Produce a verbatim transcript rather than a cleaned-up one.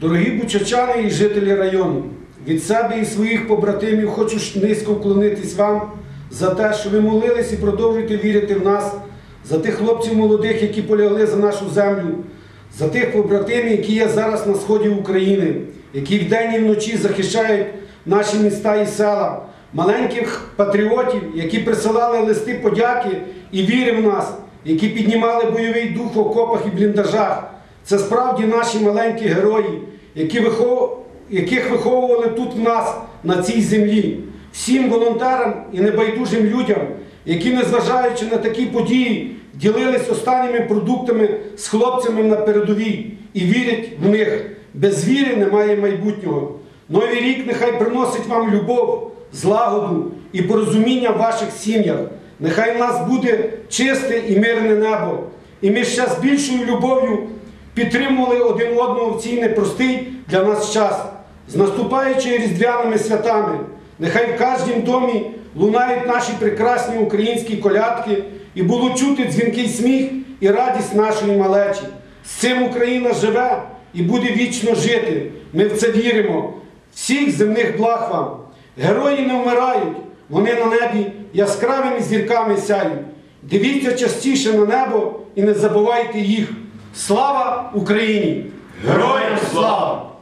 Дорогі бучачани і жителі району, від себе і своїх побратимів хочу низько вклонитись вам за те, що ви молились і продовжуєте вірити в нас, за тих хлопців молодих, які полягли за нашу землю, за тих побратимів, які є зараз на сході України, які вдень і вночі захищають наші міста і села, маленьких патріотів, які присилали листи подяки і віри в нас, які піднімали бойовий дух в окопах і бліндажах. Це справді наші маленькі герої, які вихов... яких виховували тут в нас, на цій землі. Всім волонтерам і небайдужим людям, які, незважаючи на такі події, ділились останніми продуктами з хлопцями на передовій і вірять в них. Без віри немає майбутнього. Новий рік нехай приносить вам любов, злагоду і порозуміння в ваших сім'ях. Нехай в нас буде чисте і мирне небо. І ми ще з більшою любов'ю підтримували один одного в цей непростий для нас час. З наступаючими різдвяними святами нехай в кожнім домі лунають наші прекрасні українські колядки і було чути дзвінкий сміх і радість нашої малечі. З цим Україна живе і буде вічно жити. Ми в це віримо. Всіх земних благ вам. Герої не вмирають, вони на небі яскравими зірками сяють. Дивіться частіше на небо і не забувайте їх. Слава Україні! Героям слава!